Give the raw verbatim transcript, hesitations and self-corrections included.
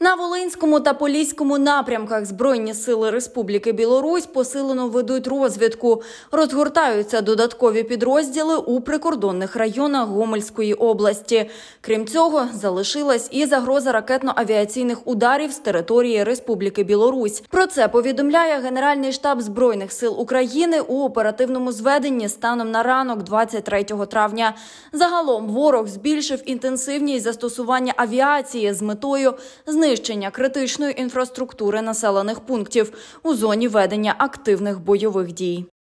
На Волинському та Поліському напрямках Збройні сили Республіки Білорусь посилено ведуть розвідку. Розгортаються додаткові підрозділи у прикордонних районах Гомельської області. Крім цього, залишилась і загроза ракетно-авіаційних ударів з території Республіки Білорусь. Про це повідомляє Генеральний штаб Збройних сил України у оперативному зведенні станом на ранок двадцять третього травня. Загалом ворог збільшив інтенсивність застосування авіації з метою знищення знищення критичної інфраструктури населених пунктів у зоні ведення активних бойових дій.